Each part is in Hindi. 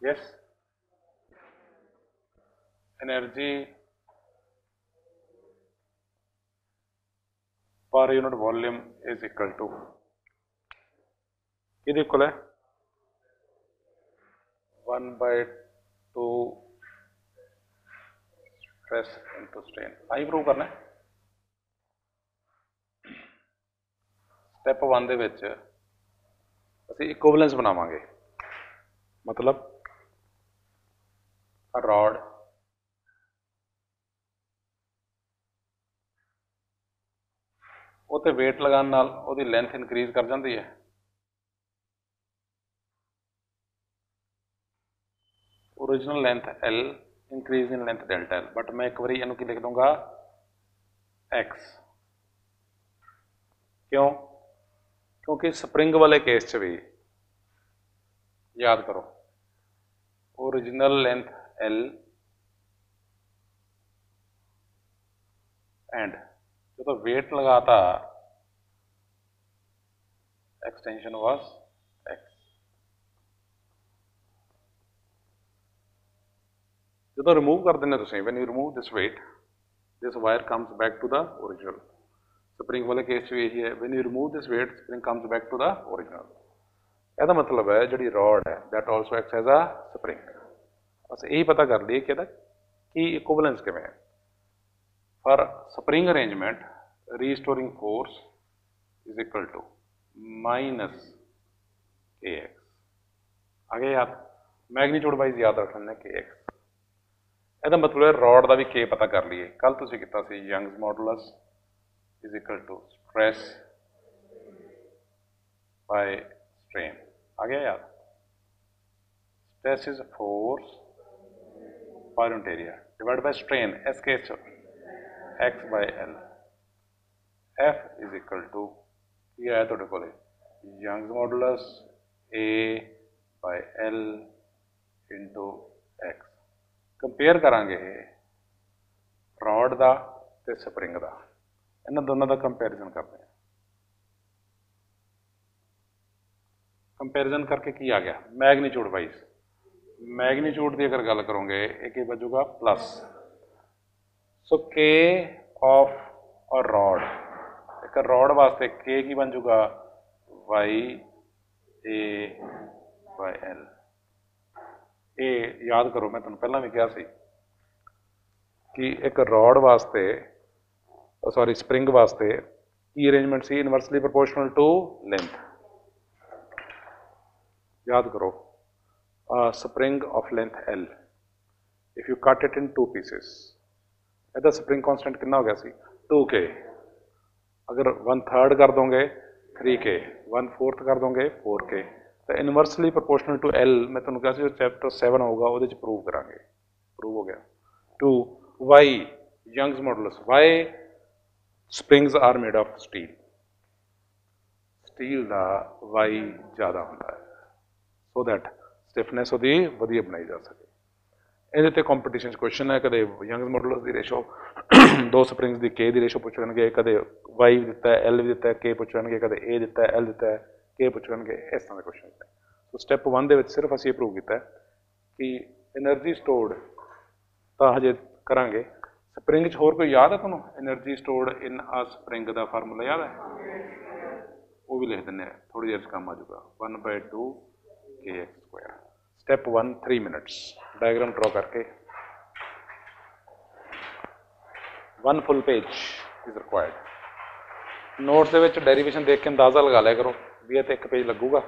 yes, energy per unit volume is equal to किहदे इक्वल है 1/2 स्ट्रेस इंटू स्ट्रेन। आई प्रूव करना है। स्टैप 1 दे विच असीं इक्विवेलेंस बनावांगे, मतलब रॉड उत्ते वेट लगाने नाल उहदी लेंथ इनक्रीज कर जाती है। Original length L, increase in length delta L, but मैं एक बार इनू की लिख दूंगा X। क्यों? क्योंकि स्प्रिंग वाले केस च भी याद करो ओरिजिनल लेंथ L एंड जो वेट लगाता एक्सटेंशन वाज X। जो रिमूव कर देने तुसीं, when you remove this weight, this wire comes back to the original. Spring वाले केस भी यही है, when you remove this weight spring comes back to the original. ਇਹਦਾ मतलब है जी रॉड है that also acts as a spring. बस यही पता कर लिए कि इक्विवेलेंस किवें है। For spring arrangement restoring force is equal to minus KX। आगे याद मैग्नीट्यूड वाइज याद रख लेना KX। ਇਹਦਾ मतलब है रॉड का भी K पता कर लिए। कल तुसीं कीता सी Young's modulus is equal to stress by strain. आ गया याद। Stress is force per unit area divide by strain, इस case X by L। F is equal to की आया तुहाडे कोले Young's modulus A by L into X। Compare करांगे रॉड का ते स्प्रिंग का, इन्हां दोनों का कंपेरिजन करते हैं। कंपेरिजन करके की आ गया मैग्नीट्यूड वाइज। मैग्नीट्यूड की अगर गल करोगे एक बजूगा प्लस, सो के ऑफ और रॉड, एक रॉड वास्ते के की बन जूगा वाई ए बाय एल। ये याद करो मैं तुम पहला भी कहा सी कि एक रॉड वास्ते सॉरी स्प्रिंग वास्ते की अरेंजमेंट सी इनवर्सली प्रोपोर्शनल टू लेंथ। याद करो spring of length L, if you cut it in 2 pieces, ਇਹਦਾ स्प्रिंग कांस्टेंट कितना हो गया सी 2K। अगर 1/3 कर दोगे 3K, 1/4 कर दोगे 4K। तो इनवर्सली प्रोपोर्शनल टू L मैं तुहानूं कहा सी चैप्टर 7 होगा वो प्रूव करांगे। प्रूव हो गया। To Y Young's modulus, Y springs are made of steel, steel का वाई ज़्यादा होता है सो दैट स्टिफनेस वो वधिया बनाई जा सके। ये कॉम्पीटिशन क्वेश्चन है, कदे यंग्स मॉडुलस की रेशो दो स्प्रिंग्स की के की रेशो पूछ लेंगे, कदे वाई भी दिता है L भी दिता है के पूछ लेंगे, कदे ए दिता है L दिता है के पूछ लेंगे। इस तरह के क्वेश्चन है। तो स्टैप 1 के सिर्फ असीं प्रूव किया कि एनर्जी स्टोर्ड तो हजे करांगे। स्प्रिंग होर कोई याद है तुहानूं energy stored in a spring का फार्मूला याद है? वो भी लिख दें, थोड़ी देर काम आ जाऊगा 1/2 KX²। Step 1 3 minutes diagram draw करके 1 full page is required. Notes के डेरीवेशन देख के अंदाजा लगा लिया करो भी तो 1 पेज लगूगा।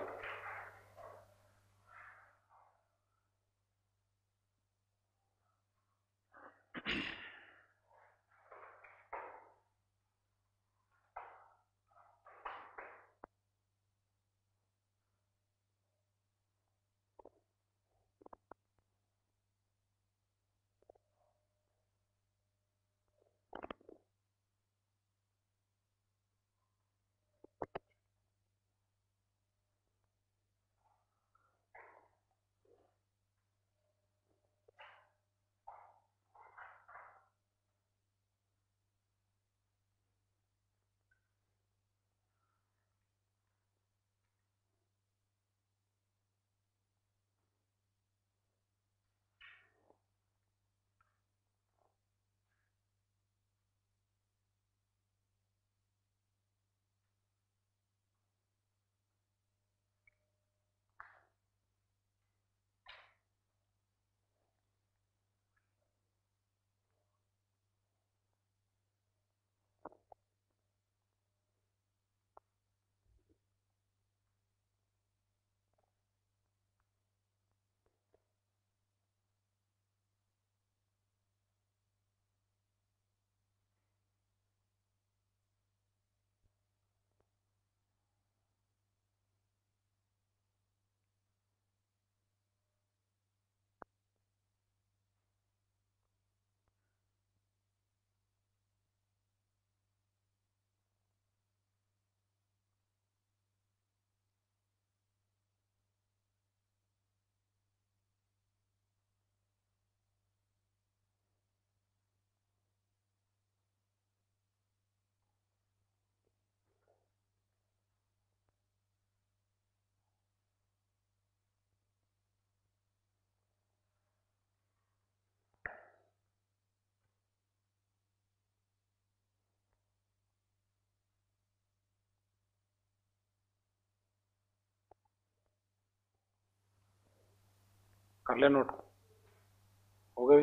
कर लिया नोट, हो गए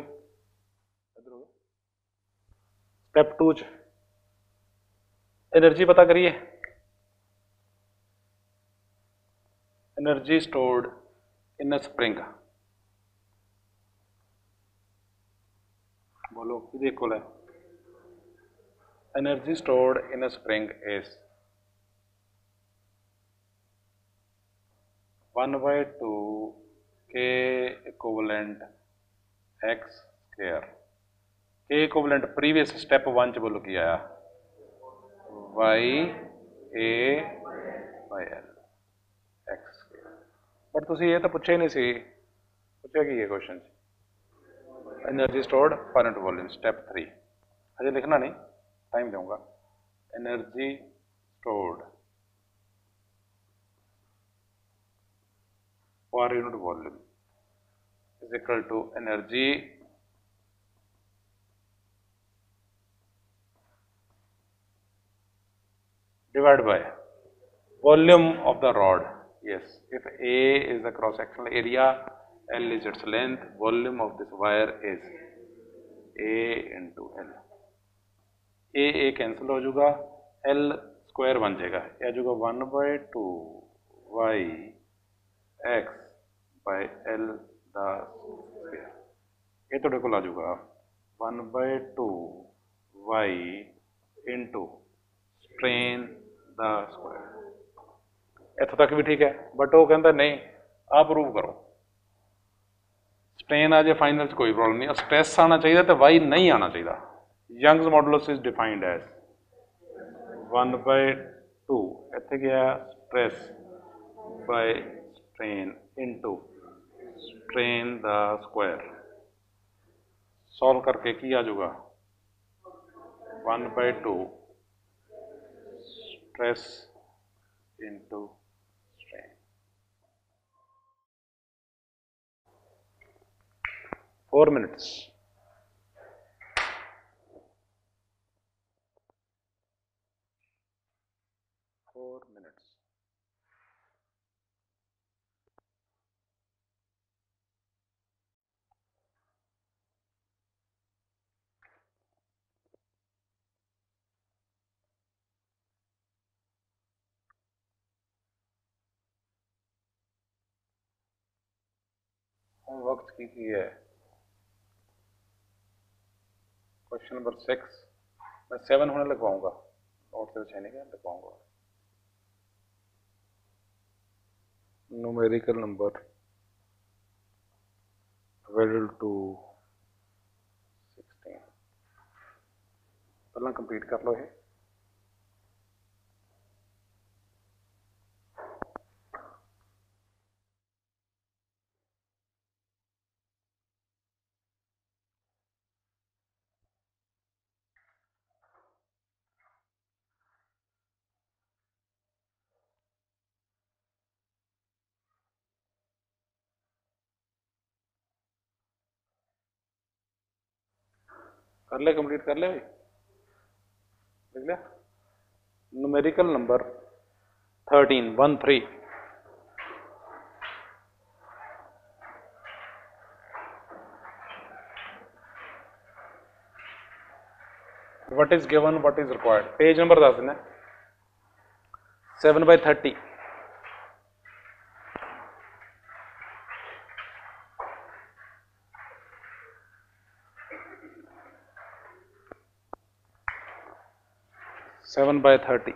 स्टेप 2 च एनर्जी पता करिए। Energy stored in a spring, बोलो किहदे इक्वल है? Energy stored in a spring is 1/2 K equivalent x square. K equivalent previous step 1 च बोलो की आया y a by l x square. But तुसी ये तो पूछे ही नहीं सी, पूछा की है question energy stored per unit volume step 3, अजे लिखना नहीं, टाइम दूंगा। एनर्जी स्टोर्ड per unit volume is equal to energy divided by volume of the rod. Yes, if A is the cross sectional area, L is its length, volume of this wire is A into L. A cancel हो जाएगा, L स्क्वायर बन जाएगा, यह आ जाएगा 1/2 y x by L the square। ये तो देखो आ जाएगा 1/2 y into strain the square। इतों तक भी ठीक है, बट वो कहता नहीं आप प्रूव करो। स्ट्रेन आ जाए फाइनल कोई प्रॉब्लम नहीं, स्ट्रेस आना चाहिए तो वाई नहीं आना चाहिए। Young's modulus is defined as 1/2 इतने गया stress by strain into strain the square. Solve करके की आ जाएगा 1/2 स्ट्रेस इनटू स्ट्रेन। 4 minutes। वक्त की है क्वेश्चन नंबर 6, मैं 7 होने लगवाऊंगा, नोट से बचाने का लगवाऊंगा। न्यूमेरिकल नंबर available to 16 पहला कंप्लीट कर लो है। कर ले, कंप्लीट कर ले भाई, देख लिया। Numerical number 13 what is given, what is required। Page number 10 ने 7/30। Seven by 30।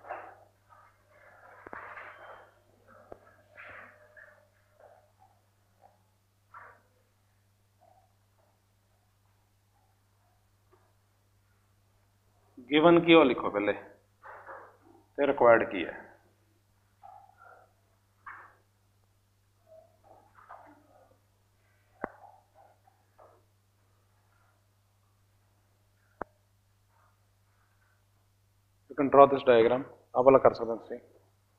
गिवन की हो लिखो पहले, फिर रिक्वायर्ड की है। You can draw this diagram, आप वाला कर सकते हैं।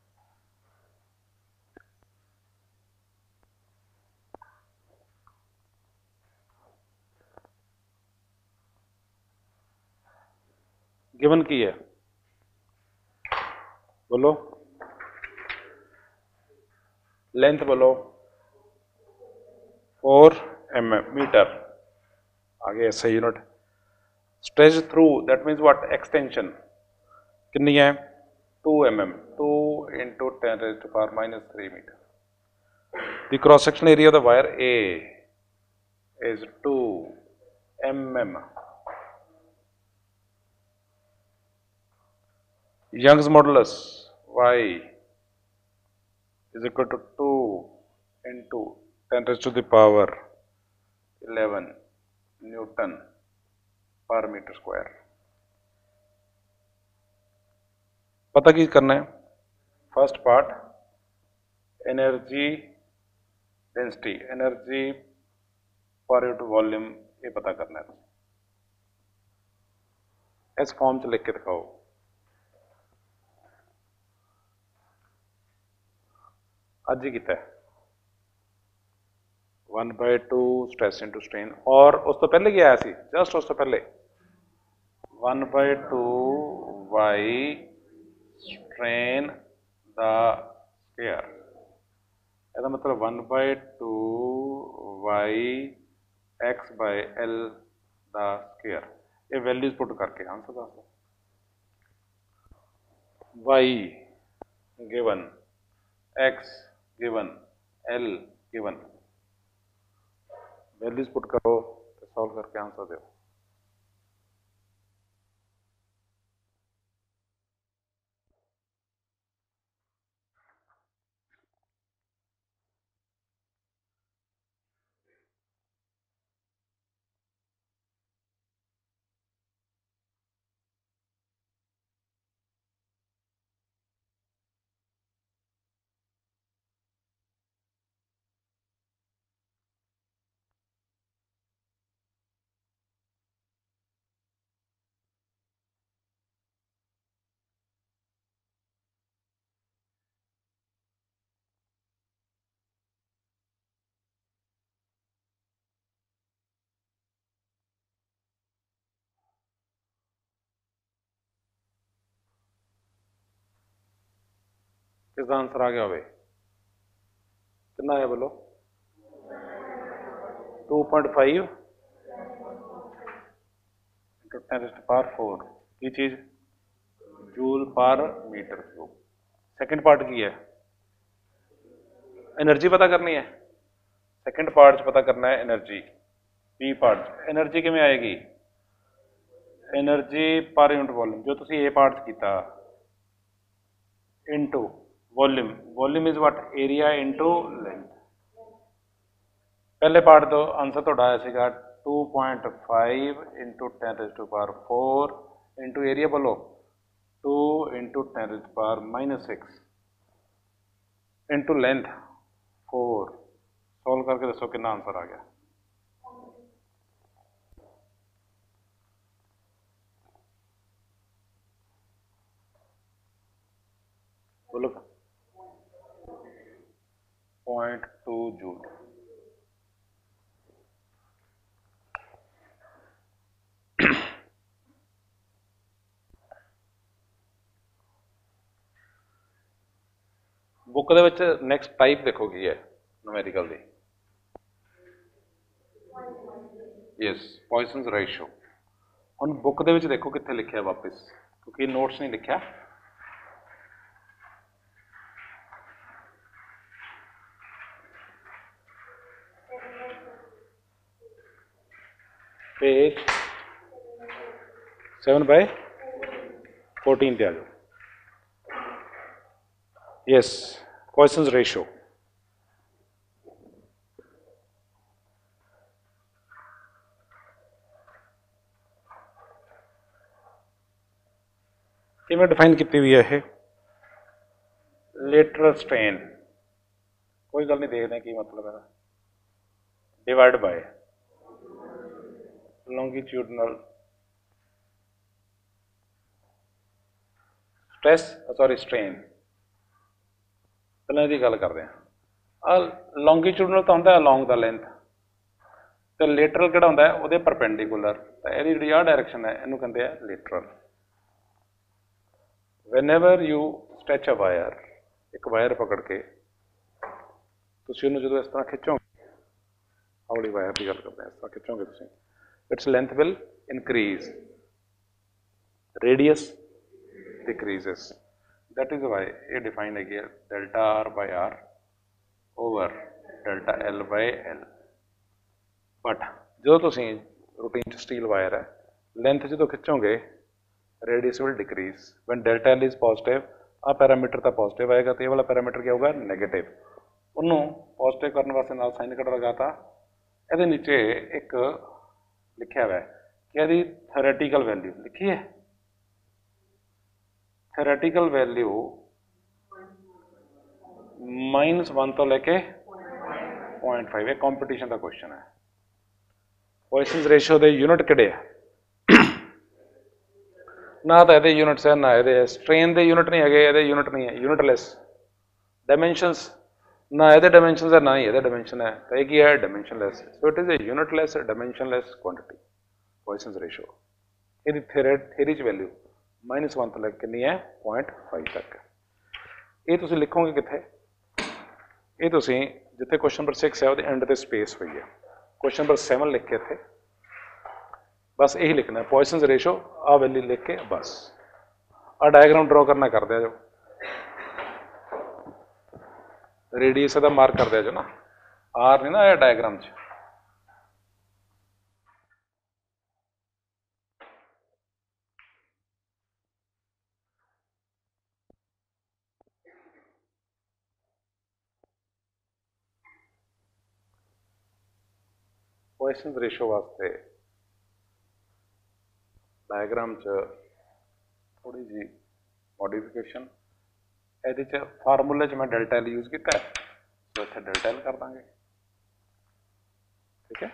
गिवन की है, बोलो लेंथ बोलो 4 mm मीटर आगे ऐसा unit. Stretch through that means what extension कितनी है 2 mm 2 into 10 raised to power minus 3 meter. The cross section area of the wire A is 2 mm. Young's modulus Y is equal to 2 into 10 raised to the power 11 Newton per meter square. पता की करना है first part energy density energy per unit volume ये पता करना है। इस फॉर्म च लिख के दिखाओ। अज ही किया 1/2 स्ट्रेस इंटू स्ट्रेन और उस तो पहले क्या आया सी जस्ट उस तो पहले 1/2 y स्ट्रेन द स्क्वायर ਇਹਦਾ मतलब 1/2 y x by l the square ये वैल्यूज पुट करके आंसर दस दो। y given x given l given values put करो तो सॉल्व करके आंसर दो। किसका आंसर आ गया? कितना है बोलो? 2.5 इंटू 10⁴ की चीज जूल पर मीटर क्यूब। सेकंड पार्ट की है एनर्जी पता करनी है। सेकंड पार्ट च पता करना है एनर्जी। बी पार्ट एनर्जी किमें आएगी? एनर्जी पर यूनिट वॉल्यूम जो तुसी ए पार्ट च कीता into volume. Volume is what area into length. पहले पार्ट तो आंसर थोड़ा आया सीगा 2.5 इंटू 10⁴ इंटू एरिया बोलो 2 इंटू 10⁻⁻6 इंटू लेंथ 4। सॉल्व करके दसो कितना आंसर आ गया। बोलो 0.2 जूल। बुक दे विच नैक्सट टाइप देखो की है न्यूमेरिकल दी। Yes Poisson's ratio. हुण बुक दे विच देखो कित्थे लिखिया वापस क्योंकि नोट्स नहीं लिखिया। पेज 7/14 पे आ जाओ। Yes Poisson's ratio. किमें डिफाइन की हुई है? लेटरल स्ट्रेन कोई गल नहीं देखते की मतलब है divide by longitudinal stress sorry strain. पहले गल करते हैं लॉन्गिट्यूडनल तो होंगे अलॉन्ग द लेंथ तो लेटरल किहड़ा होंदा है उहदे परपेंडिकुलर। तो यह जी डायरेक्शन है इनू कहते हैं lateral. whenever you stretch a wire एक वायर पकड़ के तुसीं उहनूं जदों इस तरह खिंचोगे हौली वायर की गल करते हैं, इस तरह खिंचोगे तुम, it's length will increase, radius decreases, that is why ये डिफाइन है delta R by R over delta L by L. But जो तुम रूटीन स्टील वायर है लेंथ जो खिंचोगे radius will decrease, when delta L is positive a parameter तो पॉजिटिव आएगा, तो ये वाला पैरामीटर क्या होगा नेगेटिव, उन्होंने पॉजिटिव करने वास्ते नाल साइन कट लगाता। ये नीचे एक लिखा हुआ है कि यदि थ्योरेटिकल वैल्यू लिखी है, थ्योरेटिकल वैल्यू -1 तो लेके 0.5, ये कॉम्पीटिशन का क्वेश्चन है। पॉइसन्स रेशियो के यूनिट किहड़े है, ना तो ये यूनिट्स है ना ये स्ट्रेन के यूनिट नहीं है, ये यूनिट नहीं है, यूनिटलैस डायमेंशनस, ना ये डायमेंशन है ना ही ये डायमेंशन है, तो ये है dimensionless, so it is a unitless dimensionless quantity Poisson's ratio. ये थेरी वैल्यू -1 तो लैके कितनी है 0.5 तक। ये तुम लिखोगे कितने, ये तुम जिथे क्वेश्चन नंबर 6 है वो एंड से स्पेस हुई है, क्वेश्चन नंबर 7 लिख के इतने बस यही लिखना है पॉइसन्स रेशो, आ वैल्यू लिख के बस आ डायग्राम ड्रॉ करना कर दिया जो, रेडियस का मार्क कर दिया जो ना, आर नहीं ना आया डायग्राम च। पॉइसन्स रेशो वास्ते डायग्राम च थोड़ी जी मॉडिफिकेशन, ये फार्मूले च मैं डेल्टा एल यूज किया, तो इतने डेल्टा एल कर देंगे, ठीक है।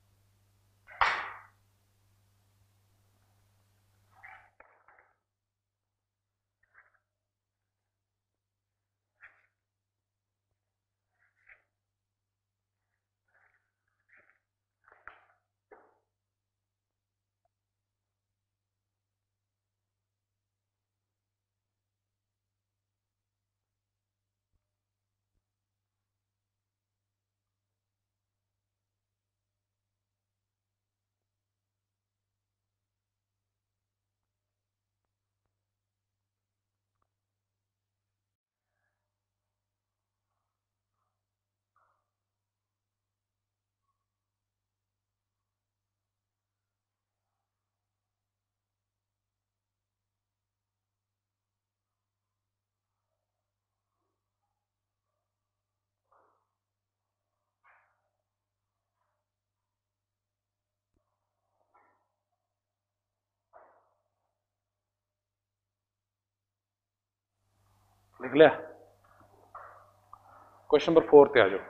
लिख लिया, क्वेश्चन नंबर 4 पे आ जाओ।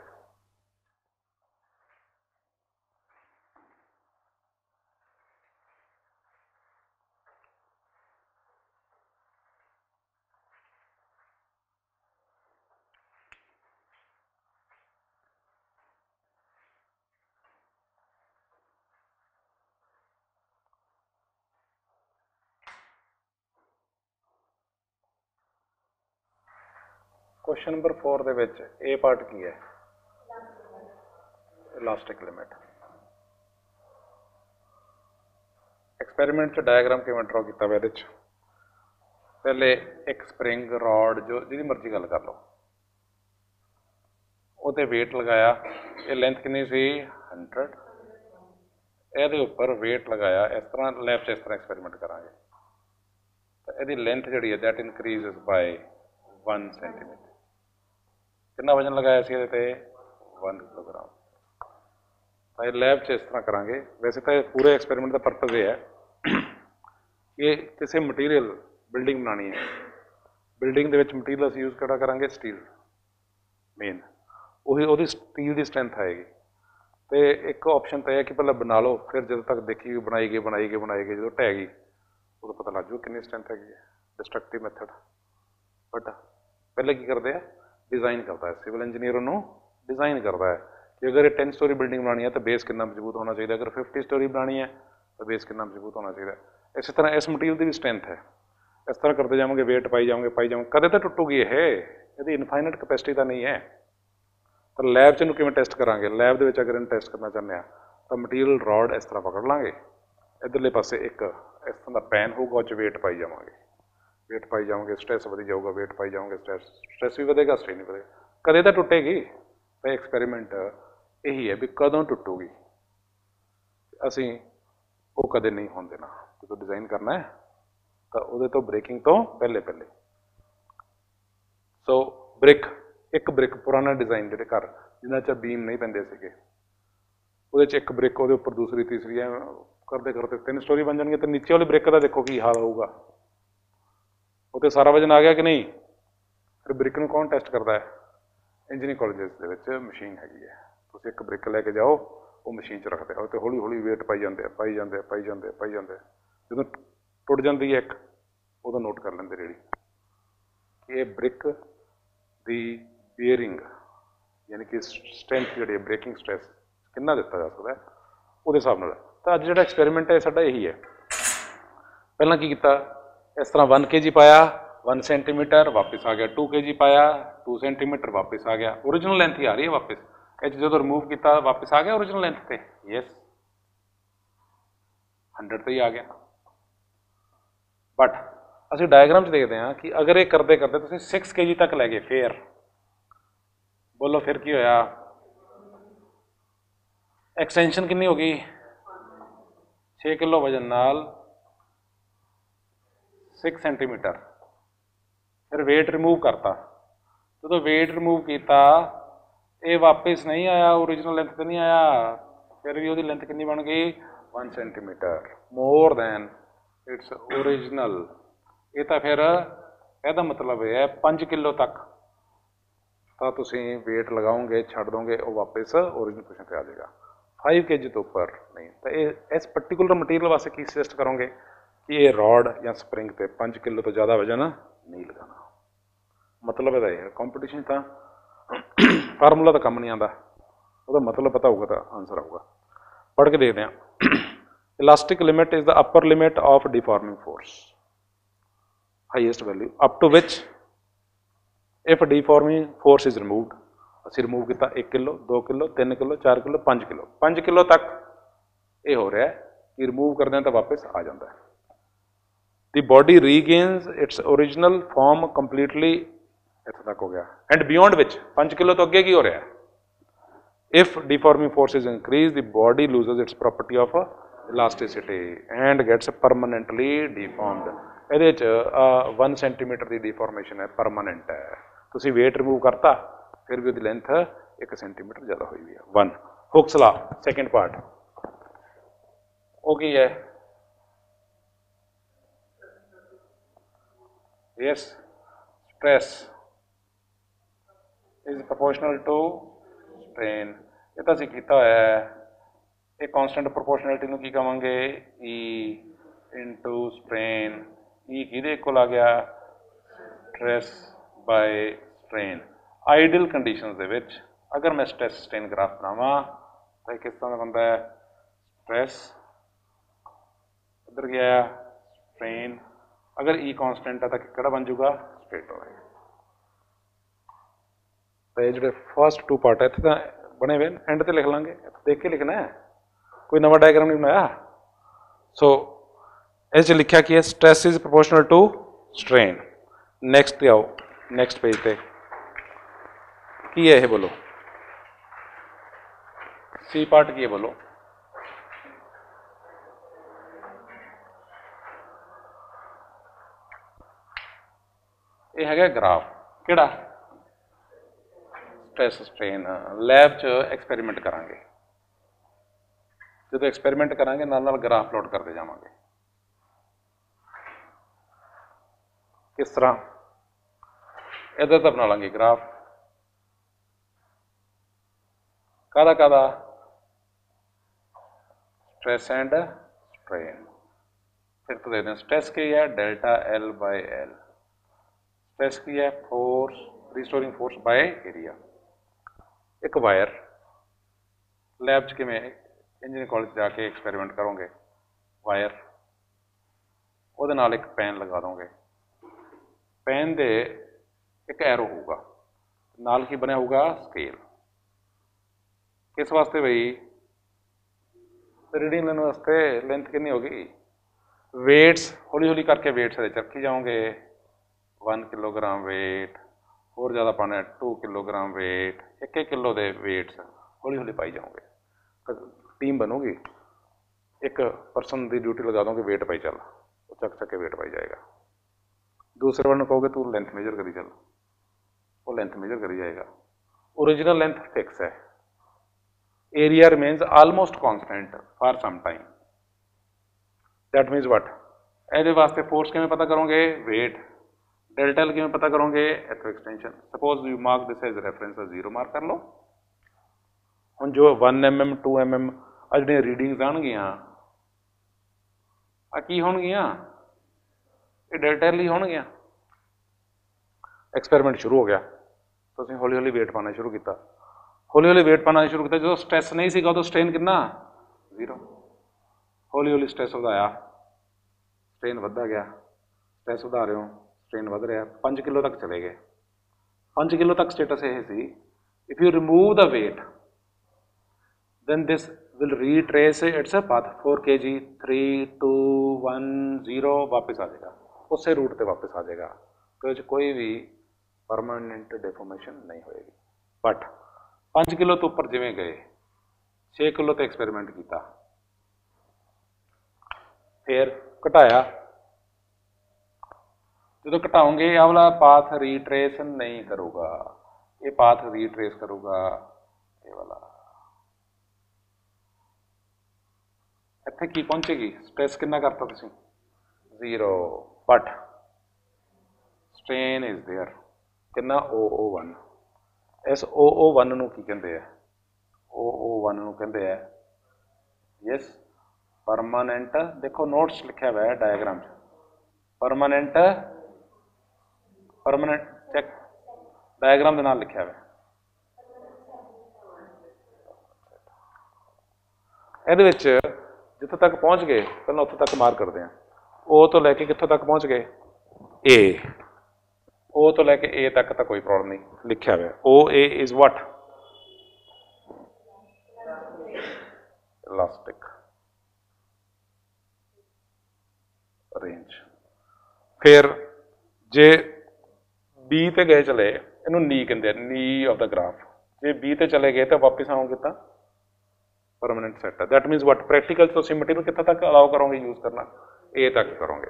क्वेश्चन नंबर 4 दे विच ए पार्ट की है, इलास्टिक लिमिट। एक्सपेरिमेंट डायग्राम किवें ड्रॉ किया हुआ, पहले एक स्प्रिंग रॉड जो जिहदी मर्जी गल कर लो, उहते वेट लगाया, ये लेंथ कितनी सी 100, ये उपर वेट लगाया, इस तरह लैब से इस तरह एक्सपेरिमेंट करांगे, तो यदी लेंथ जी है दैट इनक्रीजेस बाय 1 सेंटीमीटर। कितना वजन लगाया सी ये 1 किलोग्राम। तो लैब से इस तरह करांगे। वैसे तो पूरे एक्सपेरिमेंट का परपज़ ये है कि किसी मटीरियल बिल्डिंग बनानी है, बिल्डिंग के मटीरियल अस यूज करा करांगे स्टील, मेन वो स्टील की स्ट्रेंथ आएगी। तो एक ऑप्शन तो है कि पहले बना लो, फिर जो तक देखी बनाई गई जो ढह गई उदो पता लग जू कितनी स्ट्रेंथ हैगी, डिस्ट्रक्टिव मैथड। बट पहले की करते हैं, डिज़ाइन करता है, सिविल इंजीनियर उन्होंने डिज़ाइन करता है कि अगर ये 10 स्टोरी बिल्डिंग बनानी है तो बेस कितना मजबूत होना चाहिए, अगर 50 स्टोरी बनानी है तो बेस कितना मजबूत होना चाहिए। इस तरह इस मटीरियल की भी स्ट्रेंथ है, इस तरह करते जाओगे, वेट पाई जाओगे कदे तो टुटूगी, ये इनफाइनाइट कैपेसिटी तो नहीं है। तो लैब च किवें टेस्ट करांगे, लैब दे विच अगर इन्हूं टेस्ट करना चाहुंदे आ तो मटीरियल रॉड इस तरह पकड़ लांगे, इधरले पासे एक इस तरह का पैन होगा, उस वेट पाई जावांगे, वेट पाई जाओगे, स्ट्रैस वधी जाऊगा, वेट पाई जाओगे, स्ट्रैस भी ਵਧੇਗਾ, स्ट्रेन भी ਵਧੇਗਾ, कदे तो टुटेगी। तो एक्सपैरीमेंट यही है भी कदों टुटूगी, असी वो कदे नहीं होने देना। जो डिज़ाइन करना है तो वो तो ब्रेकिंग तो पहले पहले। सो ब्रिक, एक ब्रिक पुराना डिज़ाइन जो घर जिन्होंने च बीम नहीं पैंदे सीगे, वो एक ब्रिक वो उपर दूसरी तीसरी करते करते 3 स्टोरी बन जाएंगे। तो नीचे वाली ब्रिक का देखो की हाल होगा, वो तो सारा वजन आ गया कि नहीं। फिर ब्रिक में कौन टेस्ट करता है, इंजीनियरिंग कॉलेज मशीन हैगी है, तुम एक ब्रिक लैके जाओ, वो मशीन च रखते हो, तो हौली हौली वेट पाई जाते पाई जाते पाई जाते पाई जाते, जो टुट जाती है एक, उदों नोट कर लेंगे रेडी कि ये ब्रिक दी बेयरिंग यानी कि स्ट्रेंथ जी ब्रेकिंग स्ट्रैस कितना दिता जा सकता है, वो हिसाब नाल। तो अज जो एक्सपैरीमेंट है साडा यही है। पहला की किया, इस तरह 1 kg पाया 1 सेंटीमीटर, वापस आ गया 2 kg पाया 2 सेंटीमीटर, वापस आ गया, ओरिजिनल लेंथ ही आ रही है वापस। जो रिमूव किया वापस आ गया ओरिजिनल लेंथ पे, यस 100 पे ही आ गया। बट असी डायग्राम च देखते हैं कि अगर ये करते करते तुम 6 kg तक लै गए, फिर बोलो फिर की होया, एक्सटेंशन कितनी होगी 6 किलो वजन नाल 6 सेंटीमीटर। फिर वेट रिमूव करता, जो वेट रिमूव किया ये वापस नहीं आया, ओरिजिनल लेंथ तो नहीं आया, फिर भी वो लेंथ कितनी बन गई 1 centimetre, more than its original. ये तो फिर यदा मतलब है 5 किलो तक तो तुम वेट लगाओगे, छड़ दोगे, वो वापस ओरिजिनल पोजिशन पर आ जाएगा। 5 kg तो ऊपर नहीं। तो ये इस पर्टिकुलर मटीरियल वास्ते की सजेस्ट करोगे कि ये रॉड या स्प्रिंग पे 5 किलो तो ज़्यादा वजन नहीं लगाना। मतलब है कॉम्पीटिशन था फार्मूला तो कम नहीं आता, वो मतलब पता होगा तो आंसर आऊगा। पढ़ के देखते हैं। Elastic limit is the upper limit of deforming force, highest value up to which if deforming force is removed. असी रिमूव किया 1 kilo 2 kilo 3 kilo 4 kilo 5 kilo, 5 kilo तक ये हो रहा है कि रिमूव करते हैं तो वापस आ जाता है। The body regains its original form completely, इतना तक हो गया। एंड बियॉन्ड विच 5 किलो तो अगे की हो रहा है, if deforming force is increase the body loses its property of elasticity and gets permanently deformed. ये 1 सेंटीमीटर की डिफॉर्मेशन है, परमानेंट है। तुम वेट रिमूव करता फिर भी लेंथ 1 सेंटीमीटर ज़्यादा हुई हुई है। 1 हुक्स लॉ सेकेंड पार्ट वो की है, yes stress is proportional to strain. ये तो असीं कीता होया है, एक कॉन्स्टेंट प्रोपोर्शनलिटी नूं की कहांगे ई इंटू स्ट्रेन। ई किहदे इक्वल आ गया, stress by strain. Ideal condition दे विच अगर मैं स्ट्रेस स्ट्रेन ग्राफ बनावा तो किस तरह का बनता है, स्ट्रेस इधर गया स्ट्रेन, अगर ई कॉन्स्टेंट है तो किहड़ा बन जाऊगा, स्ट्रेट हो जाएगा। तो ये जो फर्स्ट 2 पार्ट है इतने बने हुए एंड ते लिख लांगे, देख के लिखना है, कोई नवा डायग्राम नहीं बनाया। सो इस लिखा कि stress is proportional to strain. Next पे आओ, नेक्स्ट पेज पे की है, बोलो सी पार्ट की है, बोलो ये है ग्राफ किहड़ा, स्ट्रेस स्ट्रेन। लैब च एक्सपेरिमेंट करांगे, जो एक्सपेरिमेंट करांगे नाल ग्राफ प्लॉट करते जावांगे। किस तरह, इधर तो बना लांगे ग्राफ, कादा कादा, स्ट्रेस एंड स्ट्रेन। फिर तो देखते हैं स्ट्रेस की है delta L by L, stress की है force restoring force by area. एक वायर लैब च कि इंजीनियरिंग कॉलेज जाके एक्सपेरिमेंट करोगे, वायर वो नाल एक पैन लगा दोगे, पैन दे एक एरो होगा, नाल की बनया होगा स्केल, किस वास्ते भाई, रीडिंग लेने वास्ते। लेंथ कितनी होगी, वेट्स हौली हौली करके वेट्स रखी जाओगे। 1 किलोग्राम वेट, होर ज़्यादा पाना है 2 किलोग्राम वेट, 1 किलो के वेट्स हौली हौली पाई जाओगे। टीम बनूगी, एक परसन की ड्यूटी लगा दोगे, वेट पाई चल, वो चक के वेट पाई जाएगा। दूसरे वाले कहोगे तू लेंथ मेजर करी चल, वो लेंथ मेजर करी जाएगा। ओरिजिनल लेंथ फिक्स है, area remains almost constant for some time. That means what, ये वास्ते फोर्स किमें पता करोगे, वेट। डेल्टा एल किमें पता करोगे, इथों extension. Suppose you mark this as reference, 0 mark कर लो। हम जो 1 mm 2 mm आ जो रीडिंग्स आनगियां आ की होणगियां, ये डेल्टा एल ही होणगियां। एक्सपेरिमेंट शुरू हो गया, तो असं हौली हौली वेट पाना शुरू किया, हौली हौली वेट पाना शुरू किया। जो स्ट्रैस नहीं सीगा उदों स्ट्रेन कितना, 0। हौली हौली स्ट्रैस वधाया, स्ट्रेन वधदा गया, स्ट्रैस वधा रहे हो, स्ट्रेन वध रहा, 5 किलो तक चले गए। 5 किलो तक स्टेटस यह सी, if you remove the weight then this will retrace its path 4 kg 3 2 1 0 वापस आ जाएगा, उस रूट पे वापस आ जाएगा। तो कोई भी परमानेंट डिफॉर्मेशन नहीं होएगी। बट 5 किलो तो ऊपर जिवें गए, 6 किलो तो एक्सपेरिमेंट किया, फिर घटाया। जो घटाओगे यह वाला पाथ रीट्रेस नहीं करूगा, ये पाथ रीट्रेस करूगा ये वाला। इत्थे की पहुंचेगी, स्ट्रेस कितना करता तुसीं, 0, बट स्ट्रेन इज देयर कितना, OO1। इस OO1 नूं की कहते हैं, OO1 नूं कहते हैं यस परमानेंट। देखो नोट्स लिखा हुआ है डायग्राम च, परमानेंट, परमानेंट चेक डायग्राम के नाल लिखा हुआ है। ये जितों तक पहुँच गए पहले उत्थों तक मार्क करते हैं। ओ तो लैके कितों तक पहुँच गए, ए। ओ तो लैके ए तक तो कोई प्रॉब्लम नहीं, लिखा हुआ है OA is what, elastic range. फिर जे बी ते गए चले, इनू नी कहते हैं, नी ऑफ द ग्राफ। जे बी ते चले गए तो वापस आओगे तो परमानेंट सेट है। दैट मीनस व्हाट, प्रैक्टिकल तो मटीरियल कितना तक अलाउ करोगे यूज करना, ए तक करोगे।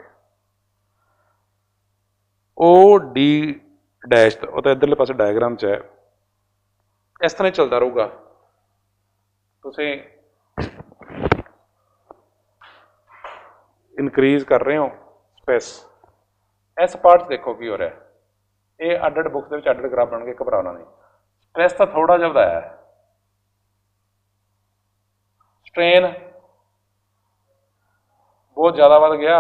ओ डी डैश तो इधरले पासे डायग्राम च है, इस तरह चलता रहूगा। तुसीं इनक्रीज कर रहे हो स्पेस, इस पार्ट देखो की हो रहा है, ये अड अड बुक्स के अड ग्राफ बन के, घबराना नहीं। स्ट्रेस तो थोड़ा जिहा वधाया है, स्ट्रेन बहुत ज्यादा बढ़ गया।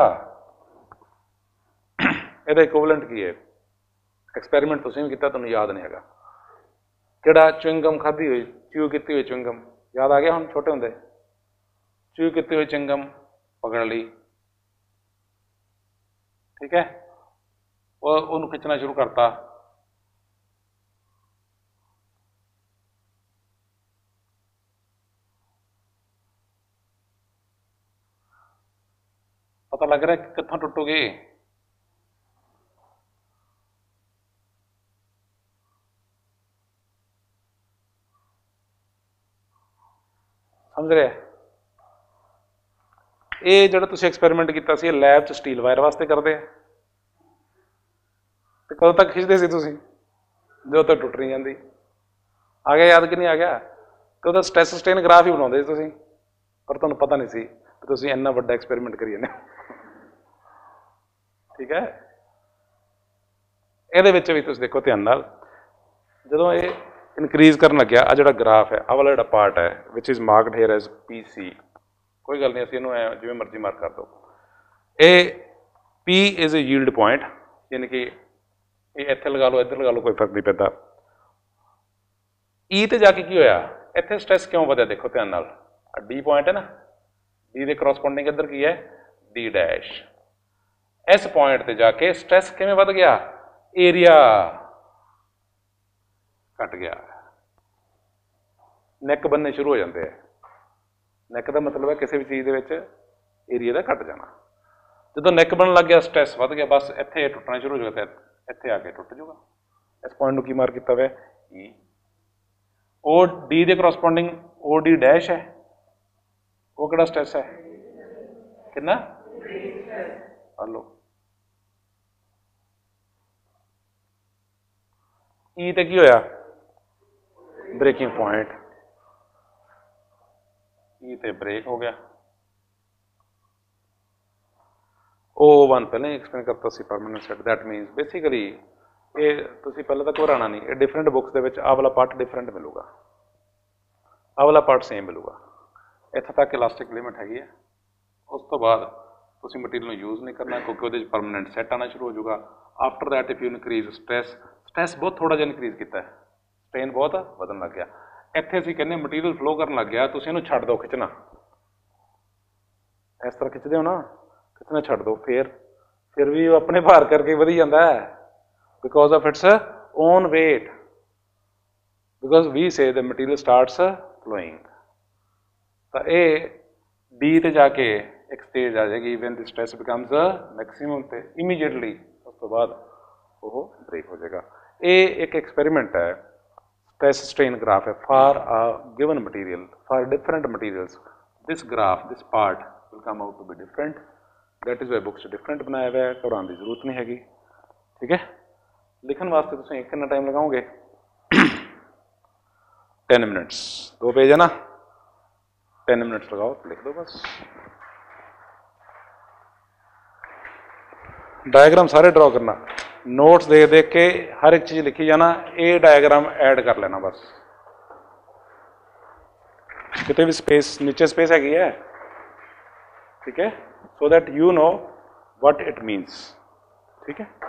ਇਹਦਾ इक्विवेलेंट की है, एक्सपेरिमेंट तुसीं भी किया, तुहानूं याद नहीं हैगा। किहड़ा च्युइंगम खाधी हुई, च्यू की हुई च्युइंगम याद आ गया, हम छोटे होंदे च्यू की हुई च्युइंगम पकड़ ली, ठीक है, वो उन्होंने खिंचना शुरू करता, पता लग रहा है कित्थों टुटूगी। समझ रहे, ये जो तुसीं एक्सपेरिमेंट किया लैब च स्टील वायर वास्ते करते हैं, तो कदों तक खिंचते सी तुसीं, जो तक टुट नहीं जाती। आ गया याद कि नहीं आ गया, कि वह स्ट्रेस स्ट्रेन ग्राफ ही बनाते तुसीं, पर तुहानूं पता नहीं सी कि तुसीं इन्ना वड्डा एक्सपेरिमेंट करी जाने। ठीक है, ये भी तुसीं देखो ध्यान नाल, जदों ये इनक्रीज करन लग्या, आ जिहड़ा ग्राफ है, आ वाला जिहड़ा पार्ट है which is marked here as PC, कोई गल नहीं, असीं इहनूं जिवें मर्जी मार्क कर दो। ये P is a yield point, यानी कि ये इत्थे लगा लो, इधर लगा लो, कोई फर्क नहीं पैंदा। E ते जाके की होया, इत्थे स्ट्रेस क्यों वधिया, देखो ध्यान नाल, D पॉइंट है ना, D दे करस्पोंडिंग इधर की है D डैश। इस पॉइंट ते जाके स्ट्रेस किवें वध गया, एरिया घट गया। नैक बनने शुरू हो जाते हैं। नैक का मतलब है किसी भी चीज़ के एरिया का घट जाना। जो नैक बनने लग गया स्ट्रैस वध गया, बस इत्थे टुटना शुरू हो जाता है, इत्थे आके टुट जाऊगा। इस पॉइंट की मार्क किया हुआ है ई। ओ डी के करस्पोंडिंग ओ डी डैश है, वो किहड़ा स्ट्रैस है, कितना हलो ई ते की होया ब्रेकिंग पॉइंट, ई ते ब्रेक हो गया। O1 पहले एक्सप्लेन करता सी permanent set, that means basically ये तुसीं पहले तो घबराना नहीं, ये डिफरेंट बुक्स दे विच आ वाला पार्ट डिफरेंट मिलूगा, आ वाला पार्ट सेम मिलूगा। इत्थे तक इलास्टिक लिमिट हैगी है, उस तो बाद तुसीं मटीरियल यूज़ नहीं करना क्योंकि वो परमानेंट सैट आना शुरू हो जाऊगा। After that if you increase stress, stress बहुत थोड़ा जिहा इनक्रीज किया है, स्ट्रेन बहुत बदन लग गया, इत्थे असीं कहने मटीरियल फ्लो करन लग गया, तुसीं इहनूं छड्ड दो खिच्चना, इस तरह खिच्चदे हो ना, खिच्चना छड्ड दो, फिर भी अपने भार करके वधी जाता है because of its own weight, because we say the material starts flowing. तो ये डी ते जाके एक स्टेज आ जाएगी when the stress becomes maximum, ते इमीडिएटली उस तो बाद वो ब्रेक हो जाएगा। ये एक एक्सपेरिमेंट है, स्ट्रेस स्ट्रेन ग्राफ है for a given material, for different materials this graph this part will come out to be different, that is why books different बनाया हुआ है, घबराने की जरूरत नहीं हैगी। ठीक है, लिखने वास्ते तुम कितना टाइम लगाओगे 10 मिनट्स, 2 पेज है ना, 10 मिनट्स लगाओ तो लिख दो बस। डायग्राम सारे ड्रॉ करना, नोट्स देख देख के हर एक चीज लिखी जाना, ये डायग्राम ऐड कर लेना बस, कितने भी स्पेस नीचे स्पेस हैगी है, ठीक है, so that you know what it means. ठीक है।